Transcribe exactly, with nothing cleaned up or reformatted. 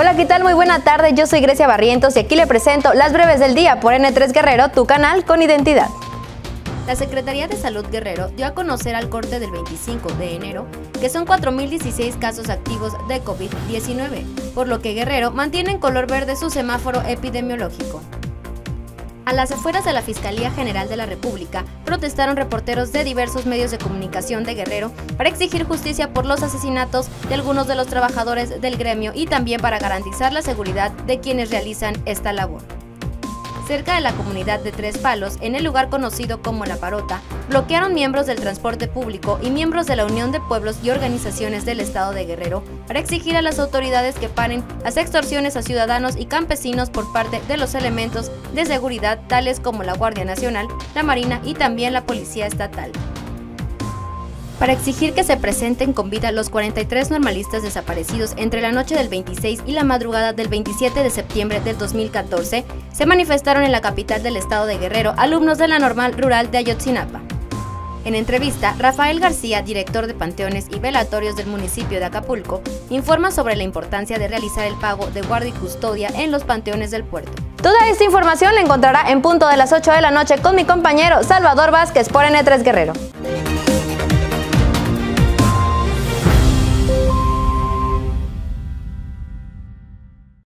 Hola, ¿qué tal? Muy buena tarde, yo soy Grecia Barrientos y aquí le presento las breves del día por N tres Guerrero, tu canal con identidad. La Secretaría de Salud Guerrero dio a conocer al corte del veinticinco de enero que son cuatro mil dieciséis casos activos de COVID diecinueve, por lo que Guerrero mantiene en color verde su semáforo epidemiológico. A las afueras de la Fiscalía General de la República, protestaron reporteros de diversos medios de comunicación de Guerrero para exigir justicia por los asesinatos de algunos de los trabajadores del gremio y también para garantizar la seguridad de quienes realizan esta labor. Cerca de la comunidad de Tres Palos, en el lugar conocido como La Parota, bloquearon miembros del transporte público y miembros de la Unión de Pueblos y Organizaciones del Estado de Guerrero para exigir a las autoridades que paren las extorsiones a ciudadanos y campesinos por parte de los elementos de seguridad tales como la Guardia Nacional, la Marina y también la Policía Estatal. Para exigir que se presenten con vida los cuarenta y tres normalistas desaparecidos entre la noche del veintiséis y la madrugada del veintisiete de septiembre del dos mil catorce, se manifestaron en la capital del estado de Guerrero alumnos de la Normal Rural de Ayotzinapa. En entrevista, Rafael García, director de Panteones y Velatorios del municipio de Acapulco, informa sobre la importancia de realizar el pago de guardia y custodia en los panteones del puerto. Toda esta información la encontrará en punto de las ocho de la noche con mi compañero Salvador Vázquez por N tres Guerrero.